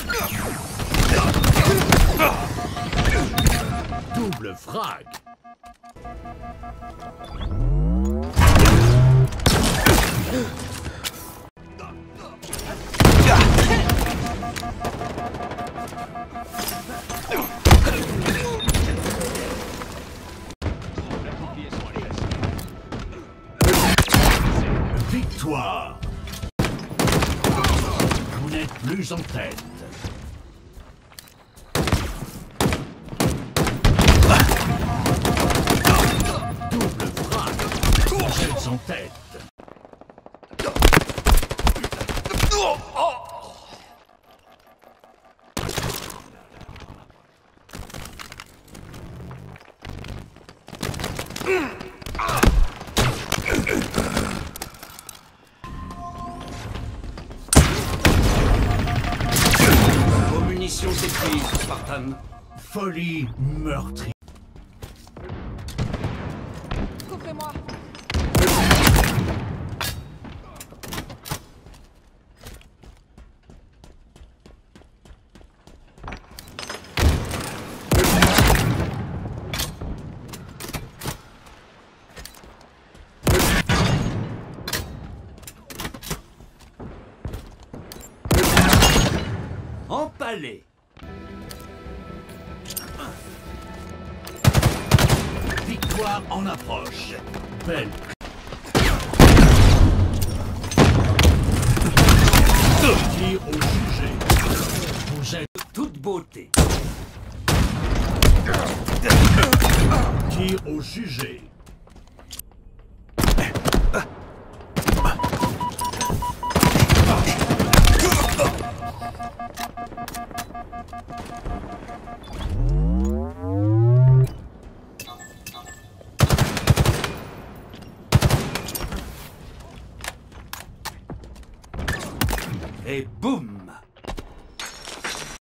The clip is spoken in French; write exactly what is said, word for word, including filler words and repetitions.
Double frag. Victoire. Vous n'êtes plus en tête. Double frappe. Vous êtes en tête. Vos munitions s'épuisent, Spartan. Folie meurtrière. Couvrez-moi. Empalé. Victoire en approche. Belle. Tir au jugé. Vous êtes Toute beauté. tir au jugé. Et boum!